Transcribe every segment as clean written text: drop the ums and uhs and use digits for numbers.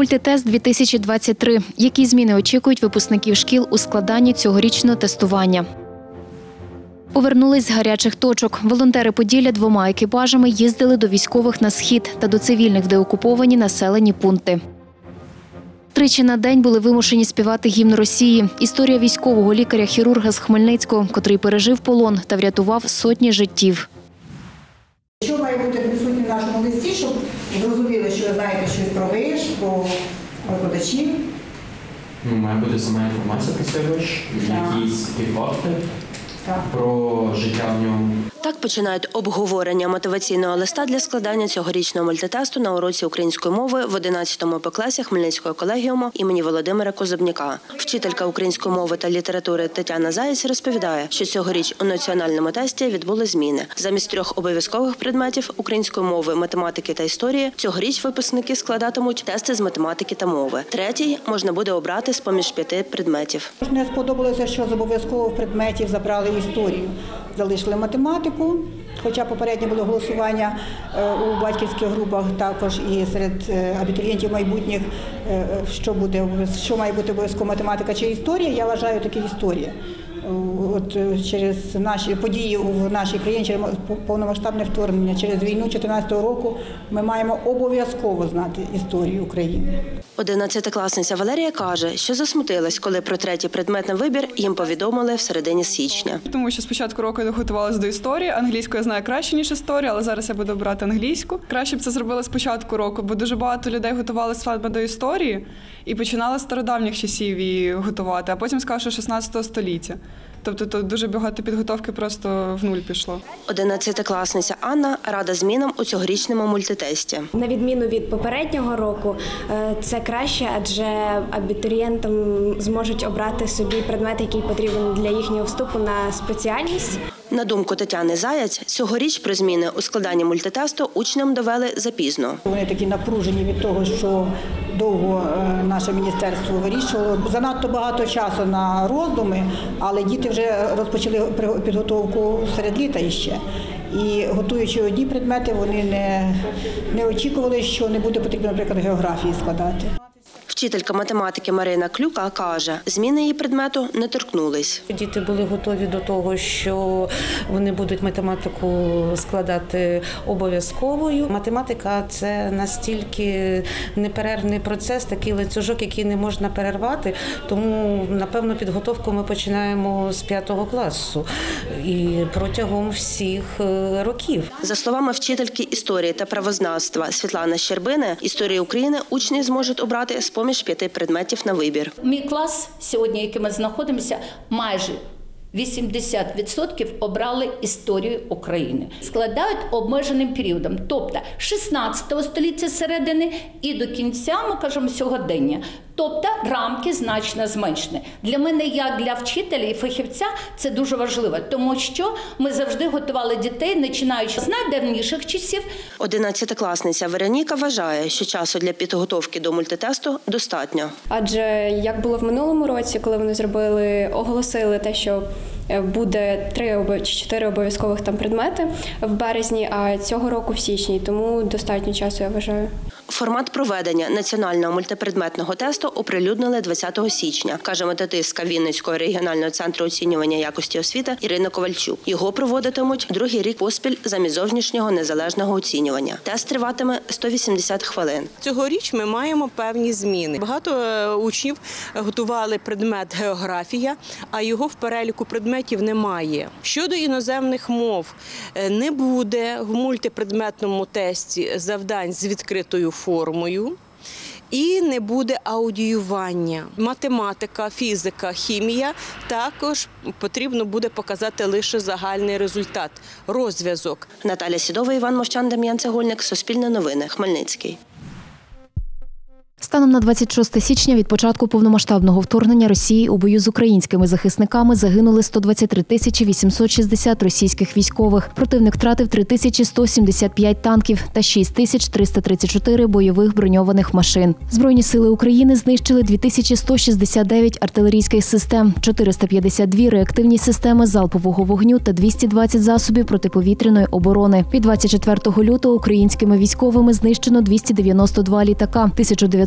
Мультитест-2023. Які зміни очікують випускників шкіл у складанні цьогорічного тестування? Повернулись з гарячих точок. Волонтери Поділля 2 екіпажами їздили до військових на схід та до цивільних в деокуповані населені пункти. Тричі на день були вимушені співати гімн Росії. Історія військового лікаря-хірурга з Хмельницького, котрий пережив полон та врятував сотні життів. Що має бути присутнє в нашому листі, щоб зрозуміли, що ви знаєте щось про ВИШ, про викладачів? Має бути сама інформація про цей ВИШ, якісь факти про життя в ньому. Так починають обговорення мотиваційного листа для складання цьогорічного мультитесту на уроці української мови в 11 Б-класі Хмельницького колегіуму імені Володимира Козубняка. Вчителька української мови та літератури Тетяна Заєць розповідає, що цьогоріч у національному тесті відбули зміни. Замість 3 обов'язкових предметів – української мови, математики та історії – цьогоріч випускники складатимуть тести з математики та мови. Третій можна буде обрати з-поміж 5 предметів. Мені сподобалося, що з обов'язкових предметів забрали історію. Залишили математику, хоча попереднє було голосування у батьківських групах, також і серед абітурієнтів майбутніх, що має бути обов'язково математика чи історія, я вважаю таки історія. От через наші події в нашій країні, через повномасштабне вторгнення, через війну 2014 року ми маємо обов'язково знати історію України. 11-класниця Валерія каже, що засмутилась, коли про 3-й предметний вибір їм повідомили в середині січня. Тому що спочатку року я готувалася до історії, англійську я знаю краще, ніж історію, але зараз я буду брати англійську. Краще б це зробили спочатку року, бо дуже багато людей готувалися саме до історії і починали з стародавніх часів її готувати, а потім сказали, що 16 століття. Тобто тут дуже багато підготовки просто в нуль пішло. 11-класниця Анна рада змінам у цьогорічному мультитесті. На відміну від попереднього року, це краще, адже абітурієнтам зможуть обрати собі предмет, який потрібен для їхнього вступу на спеціальність. На думку Тетяни Заєць, цьогоріч про зміни у складанні мультитесту учням довели запізно. Вони такі напружені від того, що довго наше міністерство вирішувало. Занадто багато часу на роздуми, але діти вже розпочали підготовку серед літа іще. І готуючи одні предмети, вони не очікували, що не буде потрібно, наприклад, географії складати. Вчителька математики Марина Клюка каже, зміни її предмету не торкнулись. Діти були готові до того, що вони будуть математику складати обов'язковою. Математика – це настільки неперервний процес, такий ланцюжок, який не можна перервати. Тому, напевно, підготовку ми починаємо з 5 класу і протягом всіх років. За словами вчительки історії та правознавства Світлани Щербини, історію України учні зможуть обрати з-поміж 5 предметів на вибір. Мій клас сьогодні, який ми знаходимося, майже 80% обрали історію України. Складають обмеженим періодом, тобто 16 століття середини і до кінця, ми кажемо, сьогодення. Тобто рамки значно зменшені. Для мене, як для вчителя і фахівця, це дуже важливо, тому що ми завжди готували дітей, починаючи з найдавніших часів. 11-класниця Вероніка вважає, що часу для підготовки до мультитесту достатньо. Адже, як було в минулому році, коли вони оголосили те, що буде 3 чи 4 обов'язкових там предмети в березні, а цього року в січні, тому достатньо часу, я вважаю. Формат проведення національного мультипредметного тесту оприлюднили 20 січня, каже методистка Вінницького регіонального центру оцінювання якості освіти Ірина Ковальчук. Його проводитимуть 2-й рік поспіль замість зовнішнього незалежного оцінювання. Тест триватиме 180 хвилин. Цьогоріч ми маємо певні зміни. Багато учнів готували предмет географія, а його в переліку предметів немає. Щодо іноземних мов, не буде в мультипредметному тесті завдань з відкритою формою і не буде аудіювання. Математика, фізика, хімія також потрібно буде показати лише загальний результат, розв'язок. Наталя Сідова, Іван Мовчан, Дем'ян Цегольник, Суспільне новини, Хмельницький. Станом на 26 січня від початку повномасштабного вторгнення Росії у бою з українськими захисниками загинули 123 860 російських військових. Противник втратив 3175 танків та 6334 бойових броньованих машин. Збройні сили України знищили 2169 артилерійських систем, 452 реактивні системи залпового вогню та 220 засобів протиповітряної оборони. Від 24 лютого українськими військовими знищено 292 літака, 1900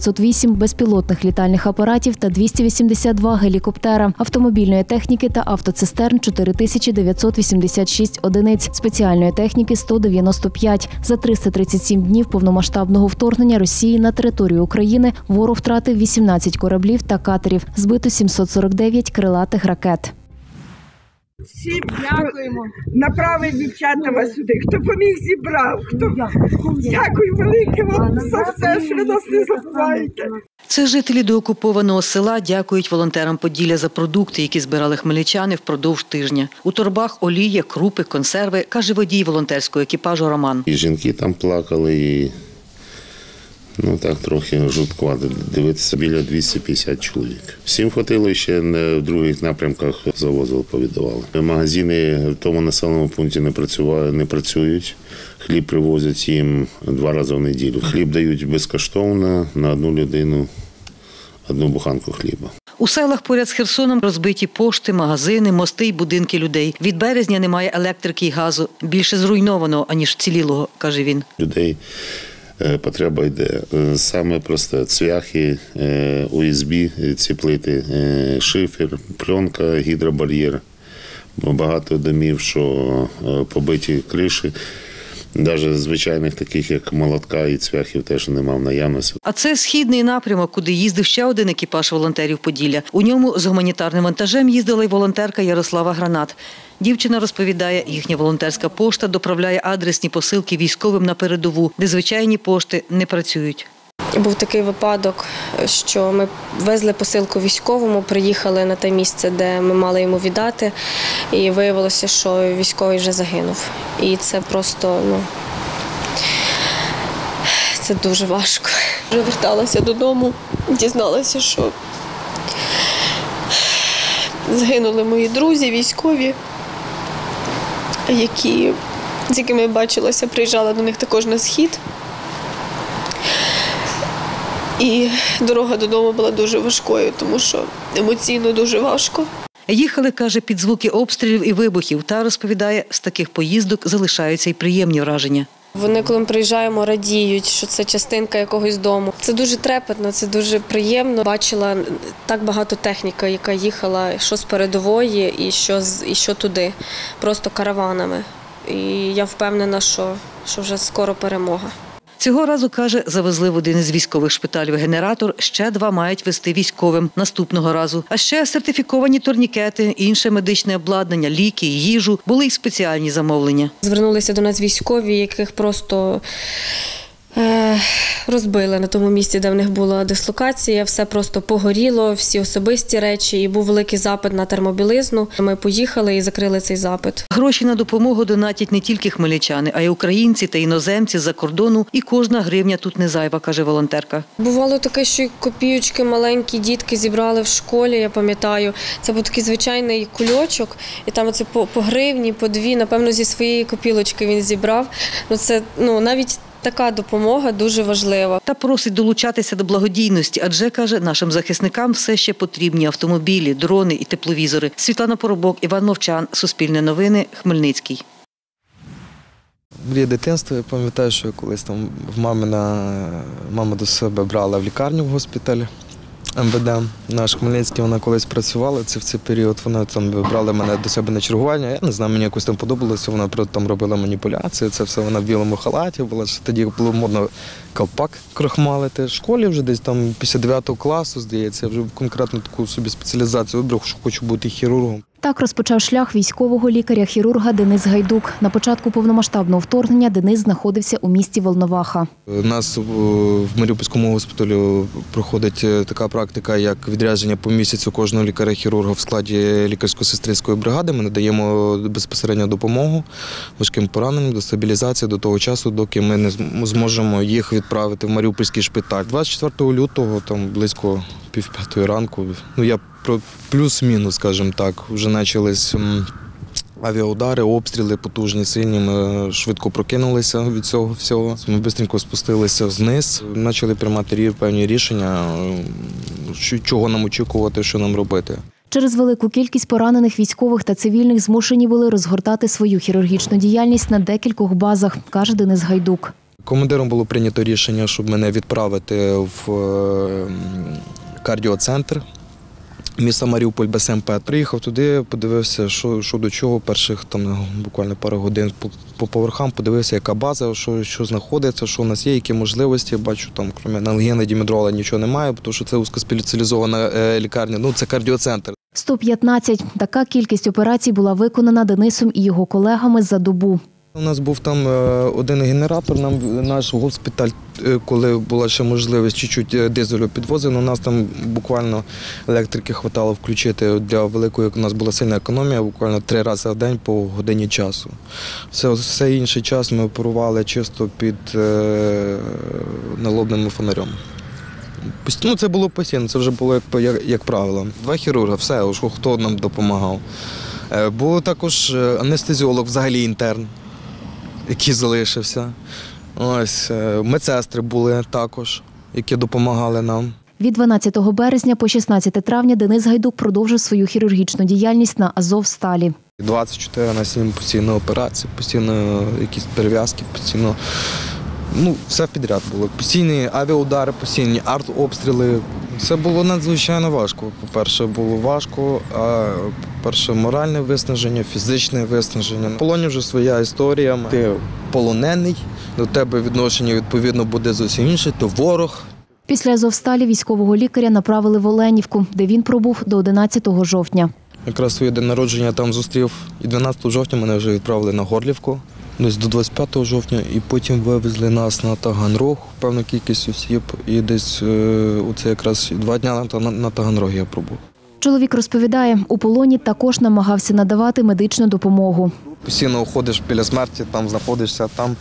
908 безпілотних літальних апаратів та 282 гелікоптера, автомобільної техніки та автоцистерн – 4986 одиниць, спеціальної техніки – 195. За 337 днів повномасштабного вторгнення Росії на територію України ворог втратив 18 кораблів та катерів, збито 749 крилатих ракет. Всім дякуємо. Направив дівчата вас сюди. Хто поміг, зібрав. Дякую велике вам за все, що ви нас не забуваєте. Це жителі деокупованого села дякують волонтерам Поділля за продукти, які збирали хмельничани впродовж тижня. У торбах олія, крупи, консерви, каже водій волонтерського екіпажу Роман. І жінки там плакали, і так трохи жуткувато дивитися, біля 250 чоловік. Всім хватило, ще в других напрямках завозили, повіддавали. Магазини в тому населеному пункті не працюють. Хліб привозять їм 2 рази в неділю. Хліб дають безкоштовно на одну людину, 1 буханку хліба. У селах поряд з Херсоном розбиті пошти, магазини, мости й будинки людей. Від березня немає електрики й газу. Більше зруйнованого, аніж вцілілого, каже він. Людей потреба йде. Саме просто цвяхи, ОСБ, ці плити, шифер, пленка, гідробар'єр. Багато домів, що побиті криші. Навіть звичайних таких, як молотка і цвяхів, теж немає в наявності. А це східний напрямок, куди їздив ще один екіпаж волонтерів Поділля. У ньому з гуманітарним вантажем їздила й волонтерка Ярослава Гранат. Дівчина розповідає, їхня волонтерська пошта доправляє адресні посилки військовим на передову, де звичайні пошти не працюють. Був такий випадок, що ми везли посилку військовому, приїхали на те місце, де ми мали йому віддати, і виявилося, що військовий вже загинув. І це просто, це дуже важко. Вже верталася додому, дізналася, що загинули мої друзі, військові, з якими я бачилася, приїжджала до них також на схід. І дорога додому була дуже важкою, тому що емоційно дуже важко. Їхали, каже, під звуки обстрілів і вибухів. Та, розповідає, з таких поїздок залишаються й приємні враження. Вони, коли ми приїжджаємо, радіють, що це частинка якогось дому. Це дуже трепетно, це дуже приємно. Бачила так багато техніки, яка їхала, що з передової і що туди, просто караванами. І я впевнена, що вже скоро перемога. Цього разу, каже, завезли в один із військових шпиталів генератор, ще 2 мають везти військовим наступного разу. А ще сертифіковані турнікети, інше медичне обладнання, ліки, їжу, були й спеціальні замовлення. Звернулися до нас військові, яких просто розбили на тому місці, де в них була дислокація, все просто погоріло, всі особисті речі, і був великий запит на термобілизну. Ми поїхали і закрили цей запит. Гроші на допомогу донатять не тільки хмельничани, а й українці та іноземці з-за кордону, і кожна гривня тут не зайва, каже волонтерка. Бувало таке, що копійочки маленькі дітки зібрали в школі, я пам'ятаю. Це був такий звичайний кульочок, і там оце по гривні, по 2, напевно, зі своєї копілочки він зібрав. Це навіть така допомога дуже важлива. Та просить долучатися до благодійності, адже, каже, нашим захисникам все ще потрібні автомобілі, дрони і тепловізори. Світлана Поробок, Іван Мовчан, Суспільне новини, Хмельницький. Мрія дитинства, я пам'ятаю, що колись там мама до себе брала в лікарню в госпіталь МВД. Наш Хмельницький, вона колись працювала в цей період, вона там брала мене до себе на чергування. Я не знаю, мені якось там подобалося, вона там робила маніпуляції, це все вона в білому халаті була. Тоді було модно колпак крохмалити. В школі вже десь там після 9 класу, здається, я вже конкретно таку собі спеціалізацію вибрав, що хочу бути хірургом. Так розпочав шлях військового лікаря-хірурга Денис Гайдук. На початку повномасштабного вторгнення Денис знаходився у місті Волноваха. У нас в Маріупольському госпіталі проходить така практика, як відрядження по місяцю кожного лікаря-хірурга в складі лікарсько-сестринської бригади. Ми надаємо безпосередньо допомогу важким пораненням до стабілізації до того часу, доки ми не зможемо їх відправити в Маріупольський шпиталь. 24 лютого, там близько 4:30 ранку, я плюс-мінус, скажімо так, вже почались авіаудари, обстріли потужні, сильні. Ми швидко прокинулися від цього всього. Ми швидко спустилися вниз, почали приймати певні рішення, чого нам очікувати, що нам робити. Через велику кількість поранених військових та цивільних змушені були розгортати свою хірургічну діяльність на декількох базах, каже Денис Гайдук. Командиром було прийнято рішення, щоб мене відправити в кардіоцентр міста Маріуполь БСМП. Приїхав туди, подивився, що до чого, перших буквально пару годин по поверхам, подивився, яка база, що знаходиться, що у нас є, які можливості. Бачу, крім аналгена, дімедрола нічого немає, тому що це вузькоспеціалізована лікарня, це кардіоцентр. 115. Така кількість операцій була виконана Денисом і його колегами за добу. У нас був там один генератор, наш госпіталь, коли була ще можливість чуть-чуть дизелю підвозили, у нас там буквально електрики хватало включити для великої, у нас була сильна економія, буквально 3 рази в день по годині часу. Все інший час ми оперували чисто під налобним фонарем. Це було постійно, це вже було як правило. 2 хірурги, все, хто нам допомагав. Був також анестезіолог, взагалі інтерн, який залишився. Медсестри були також, які допомагали нам. Від 12 березня по 16 травня Денис Гайдук продовжив свою хірургічну діяльність на Азовсталі. 24/7 постійно операції, постійно якісь перев'язки, постійно, все підряд було. Постійні авіаудари, постійні артобстріли. Це було надзвичайно важко. По-перше, було важко, по-перше, моральне виснаження, фізичне виснаження. В полоні вже своя історія. Ти полонений, до тебе відношення, відповідно, буде зовсім інше, то ворог. Після Азовсталі військового лікаря направили в Оленівку, де він пробув до 11 жовтня. Якраз своє день народження там зустрів, і 12 жовтня мене вже відправили на Горлівку. Десь до 25 жовтня, і потім вивезли нас на Таганрог, певну кількість осіб, і десь оце якраз 2 дні на Таганрогі я пробув. Чоловік розповідає, у полоні також намагався надавати медичну допомогу. Постійно ходиш біля смерті, там знаходишся, там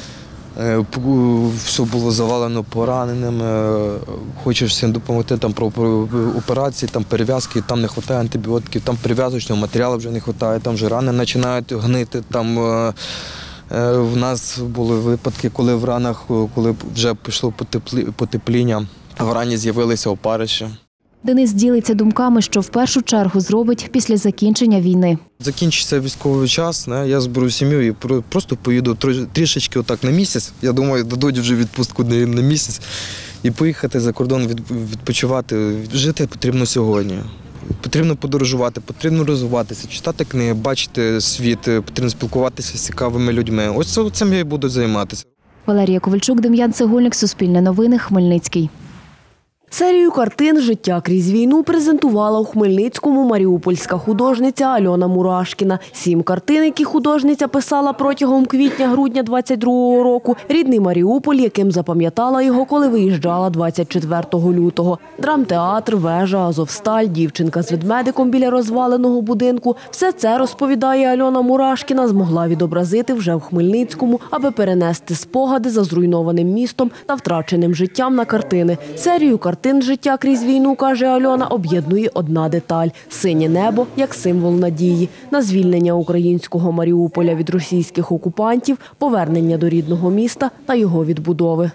все було завалено пораненими, хочеш всім допомогти, там про операції, там перев'язки, там не вистачає антибіотиків, там перев'язочного матеріалу вже не вистачає, там вже рани починають гнити. Там в нас були випадки, коли в ранах, коли вже пішло потепління, в рані з'явилися опариші. Денис ділиться думками, що в першу чергу зробить після закінчення війни. Закінчиться військовий час, я зберу сім'ю і просто поїду трішечки отак на місяць. Я думаю, дадуть вже відпустку на місяць і поїхати за кордон відпочивати. Жити потрібно сьогодні. Потрібно подорожувати, потрібно розвиватися, читати книги, бачити світ, потрібно спілкуватися з цікавими людьми. Ось цим я і буду займатися. Валерія Ковальчук, Дем'ян Цегольник, Суспільне новини, Хмельницький. Серію картин «Життя крізь війну» презентувала у Хмельницькому маріупольська художниця Альона Мурашкіна. 7 картин, які художниця писала протягом квітня-грудня 22-го року. Рідний Маріуполь, яким запам'ятала його, коли виїжджала 24 лютого. Драмтеатр, вежа, Азовсталь, дівчинка з ведмедиком біля розваленого будинку. Все це, розповідає Альона Мурашкіна, змогла відобразити вже в Хмельницькому, аби перенести спогади за зруйнованим містом та втраченим життям на картини. Серію картин «Життя крізь війну», каже Альона, об'єднує одна деталь – синє небо як символ надії на звільнення українського Маріуполя від російських окупантів, повернення до рідного міста та його відбудови.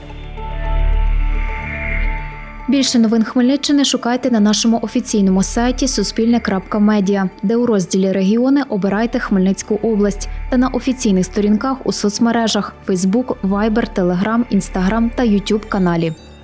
Більше новин Хмельниччини шукайте на нашому офіційному сайті suspilne.media, де у розділі «Регіони» обирайте Хмельницьку область та на офіційних сторінках у соцмережах – Facebook, Viber, Telegram, Instagram та YouTube каналі.